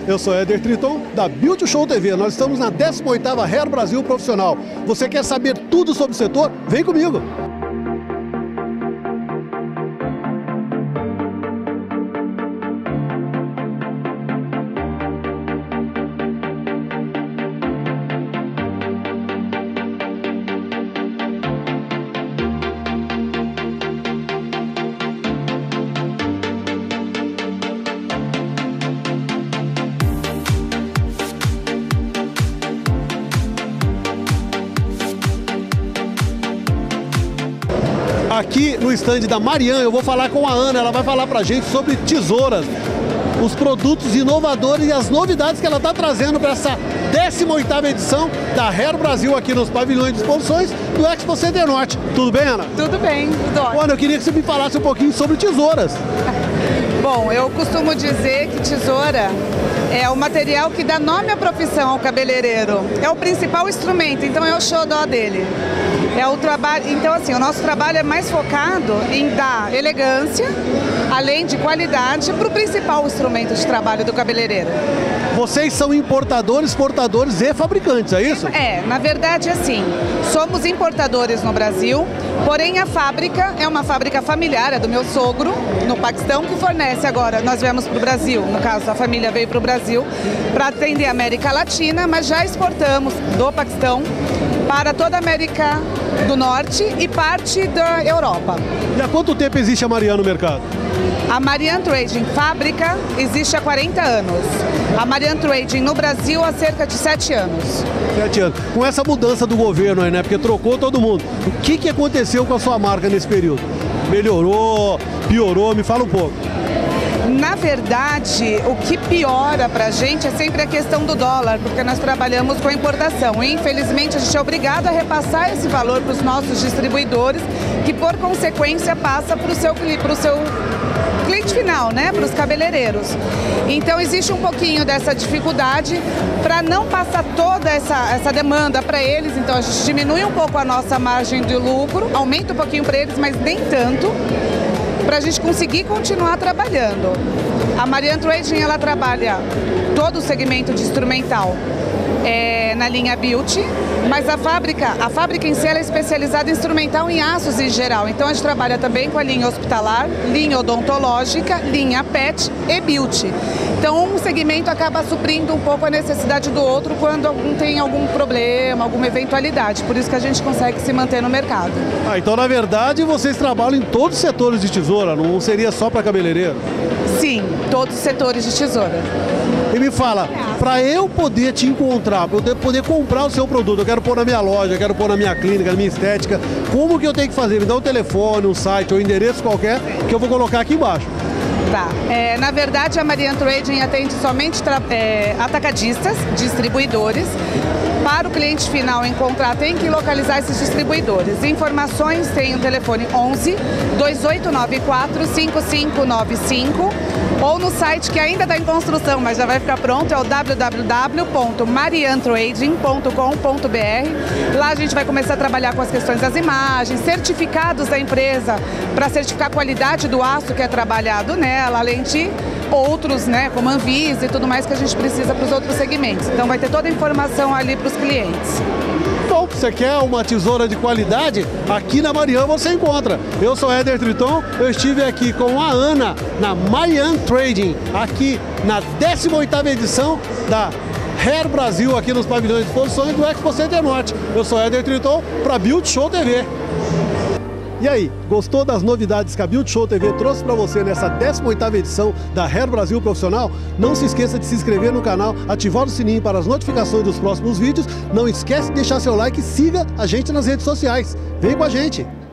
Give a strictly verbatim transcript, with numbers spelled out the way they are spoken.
Eu sou Éder Triton, da Beauty Show T V. Nós estamos na décima oitava Hair Brasil Profissional. Você quer saber tudo sobre o setor? Vem comigo! Aqui no stand da Marian, eu vou falar com a Ana, ela vai falar pra gente sobre tesouras, os produtos inovadores e as novidades que ela está trazendo para essa décima oitava edição da Hair Brasil aqui nos pavilhões de exposições do Expo Center Norte. Tudo bem, Ana? Tudo bem, tudo ótimo. Ana, eu queria que você me falasse um pouquinho sobre tesouras. Bom, eu costumo dizer que tesoura é o material que dá nome à profissão ao cabeleireiro. É o principal instrumento, então é o xodó dele. É o trabalho, então assim, o nosso trabalho é mais focado em dar elegância, além de qualidade, para o principal instrumento de trabalho do cabeleireiro. Vocês são importadores, exportadores e fabricantes, é isso? É, na verdade assim, somos importadores no Brasil, porém a fábrica é uma fábrica familiar, é do meu sogro, no Paquistão, que fornece agora, nós viemos para o Brasil, no caso a família veio para o Brasil, para atender a América Latina, mas já exportamos do Paquistão para toda a América do Norte e parte da Europa. E há quanto tempo existe a Marian no mercado? A Marian Trading fábrica existe há quarenta anos. A Marian Trading no Brasil há cerca de sete anos. Sete anos. Com essa mudança do governo aí, né? Porque trocou todo mundo. O que, que aconteceu com a sua marca nesse período? Melhorou? Piorou? Me fala um pouco. Na verdade, o que piora para a gente é sempre a questão do dólar, porque nós trabalhamos com importação. E, infelizmente, a gente é obrigado a repassar esse valor para os nossos distribuidores, que, por consequência, passa para o seu, para o seu cliente final, né? Para os cabeleireiros. Então, existe um pouquinho dessa dificuldade para não passar toda essa, essa demanda para eles. Então, a gente diminui um pouco a nossa margem de lucro, aumenta um pouquinho para eles, mas nem tanto, para a gente conseguir continuar trabalhando. A Marian Trading, ela trabalha todo o segmento de instrumental é, na linha Beauty, mas a fábrica, a fábrica em si ela é especializada em instrumental em aços em geral. Então a gente trabalha também com a linha hospitalar, linha odontológica, linha pet e beauty. Então um segmento acaba suprindo um pouco a necessidade do outro quando algum tem algum problema, alguma eventualidade. Por isso que a gente consegue se manter no mercado. Ah, então na verdade vocês trabalham em todos os setores de tesoura, não seria só para cabeleireiro? Sim, todos os setores de tesoura. E me fala, para eu poder te encontrar, para eu poder comprar o seu produto, eu quero pôr na minha loja, eu quero pôr na minha clínica, na minha estética, como que eu tenho que fazer? Me dá um telefone, um site ou um endereço qualquer que eu vou colocar aqui embaixo. Tá. É, na verdade, a Marian Trading atende somente é, atacadistas, distribuidores. Para o cliente final encontrar, tem que localizar esses distribuidores. Informações tem o telefone onze, dois oito nove quatro, cinco cinco nove cinco ou no site que ainda está em construção, mas já vai ficar pronto, é o w w w ponto marian trading ponto com ponto b r. Lá a gente vai começar a trabalhar com as questões das imagens, certificados da empresa para certificar a qualidade do aço que é trabalhado nela, além de outros, né, como Anvisa e tudo mais que a gente precisa para os outros segmentos. Então vai ter toda a informação ali para os clientes. Bom, você quer uma tesoura de qualidade? Aqui na Marian você encontra. Eu sou Éder Triton, eu estive aqui com a Ana na Marian Trading, aqui na décima oitava edição da Hair Brasil, aqui nos pavilhões de exposições do Expo Center Norte. Eu sou Éder Triton para Beauty Show T V. E aí, gostou das novidades que a Beauty Show T V trouxe para você nessa décima oitava edição da Hair Brasil Profissional? Não se esqueça de se inscrever no canal, ativar o sininho para as notificações dos próximos vídeos. Não esquece de deixar seu like e siga a gente nas redes sociais. Vem com a gente!